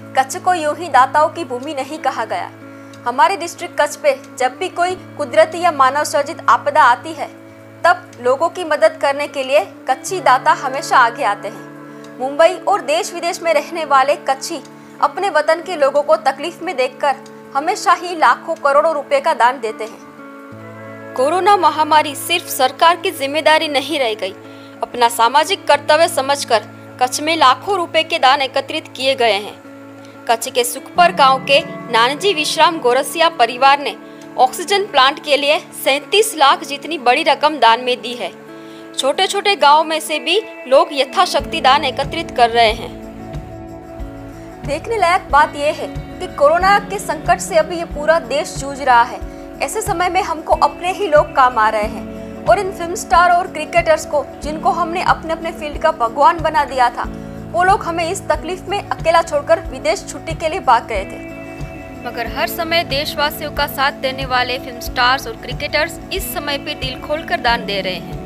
कच्छ को यूं ही दाताओं की भूमि नहीं कहा गया। हमारे डिस्ट्रिक्ट कच्छ पे जब भी कोई कुदरती या मानव सर्जित आपदा आती है, तब लोगों की मदद करने के लिए कच्छी दाता हमेशा आगे आते हैं। मुंबई और देश विदेश में रहने वाले कच्छी अपने वतन के लोगों को तकलीफ में देखकर हमेशा ही लाखों करोड़ों रुपए का दान देते हैं। कोरोना महामारी सिर्फ सरकार की जिम्मेदारी नहीं रह गई। अपना सामाजिक कर्तव्य समझकर कच्छ में लाखों रुपए के दान एकत्रित किए गए हैं। कच्छ के सुखपर गांव के नानजी विश्राम गोरसिया परिवार ने ऑक्सीजन प्लांट के लिए 37 लाख जितनी बड़ी रकम दान में दी है। छोटे छोटे गांव में से भी लोग यथाशक्ति दान एकत्रित कर रहे हैं। देखने लायक बात यह है कि कोरोना के संकट से अभी ये पूरा देश जूझ रहा है। ऐसे समय में हमको अपने ही लोग काम आ रहे हैं और इन फिल्म स्टार और क्रिकेटर्स को, जिनको हमने अपने अपने फील्ड का भगवान बना दिया था, वो लोग हमें इस तकलीफ में अकेला छोड़कर विदेश छुट्टी के लिए भाग गए थे। मगर हर समय देशवासियों का साथ देने वाले फिल्म स्टार्स और क्रिकेटर्स इस समय पे दिल खोलकर दान दे रहे हैं।